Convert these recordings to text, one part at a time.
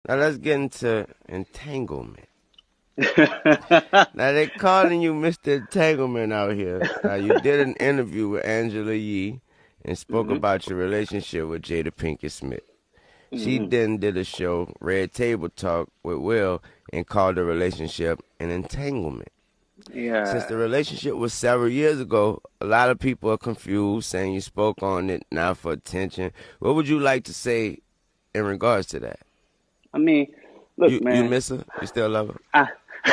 Now let's get into entanglement. Now they calling you Mr. Entanglement out here. Now you did an interview with Angela Yee and spoke Hmm. about your relationship with Jada Pinkett Smith. She Hmm. then did a show, Red Table Talk, with Will and called the relationship an entanglement. Since Yeah. the relationship was several years ago, a lot of people are confused, saying you spoke on it not for attention. What would you like to say in regards to that? I mean, look, You man. miss her? You still love her? I,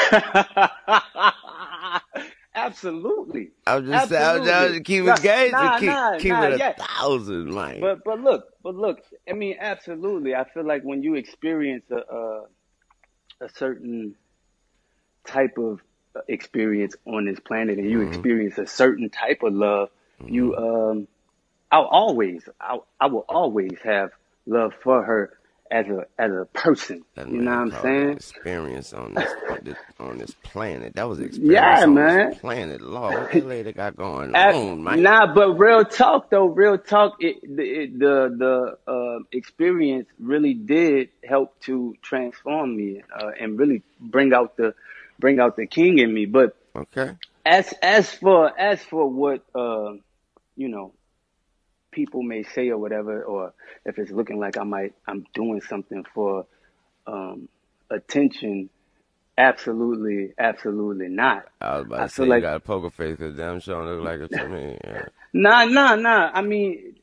absolutely, I was just saying, I was absolutely. just keep Nah, it gangster, nah, keep nah, keep nah. it a Yeah, thousand, man. but look. I mean, absolutely. I feel like when you experience a certain type of experience on this planet, and you Mm-hmm. experience a certain type of love, Mm-hmm. you I will always have love for her as a person. That You know what man I'm called it saying? experience on this planet. That was experience Yeah, on this man. planet. Lord, what that lady got going on, man? Nah, but real talk though, real talk. The experience really did help to transform me and really bring out the king in me. But Okay. as for what you know people may say or whatever, or if it's looking like I'm doing something for um, attention, absolutely, absolutely not. I was about I to feel say you like got a poker face because damn sure look like it to me. Yeah. nah, nah, nah. I mean,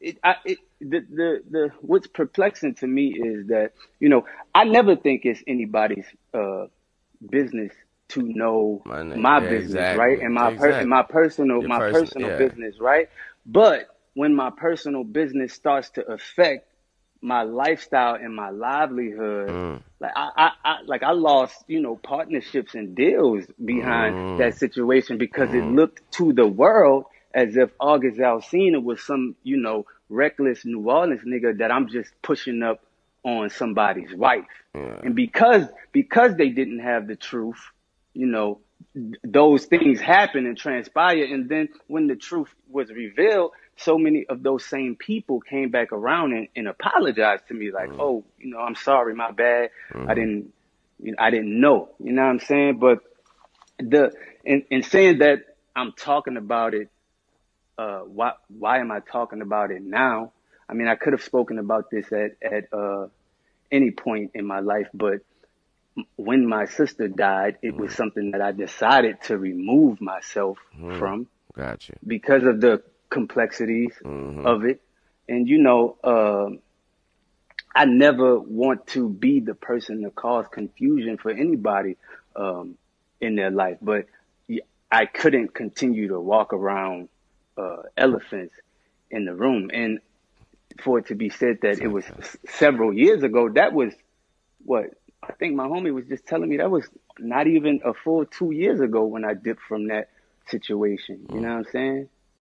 what's perplexing to me is that I never think it's anybody's business to know My name. my Yeah, business, right? exactly. And Exactly. Your my person. personal Yeah. business, right? But when my personal business starts to affect my lifestyle and my livelihood, Mm. like I lost, partnerships and deals behind that Mm. situation because it Mm. looked to the world as if August Alsina was some, reckless New Orleans nigga that I'm just pushing up on somebody's wife. Yeah. And because they didn't have the truth, you know, those things happen and transpire. And then when the truth was revealed, so many of those same people came back around and apologized to me like, Mm. oh, I'm sorry, my bad. I Mm-hmm. didn't, I didn't know, you know what I'm saying? But in saying that I'm talking about it, why am I talking about it now? I mean, I could have spoken about this at any point in my life, but when my sister died, it was Mm. something that I decided to remove myself Mm. from Gotcha. because of the complexities Mm-hmm. of it. And I never want to be the person to cause confusion for anybody um, in their life, but I couldn't continue to walk around elephants in the room. And for it to be said that it was Okay. several years ago, that was what I think my homie was just telling me that was not even a full 2 years ago when I dipped from that situation. You Mm. know what I'm saying?